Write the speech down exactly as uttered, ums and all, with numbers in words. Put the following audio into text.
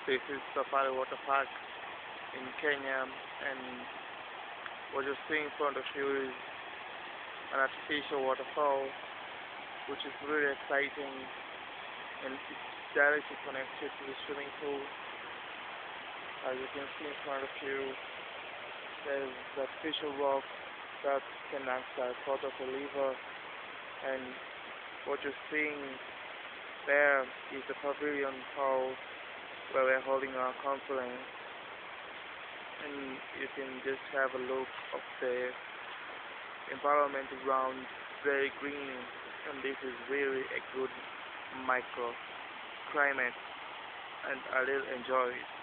This is Safari Water Park in Kenya, and what you're seeing in front of you is an artificial waterfall, which is really exciting, and it's directly connected to the swimming pool. As you can see in front of you, there's the artificial rock that can act as sort of a lever, and what you're seeing there is the pavilion hall where we're holding our conference, and you can just have a look of the environment around, very green, and this is really a good microclimate, and I really enjoy it.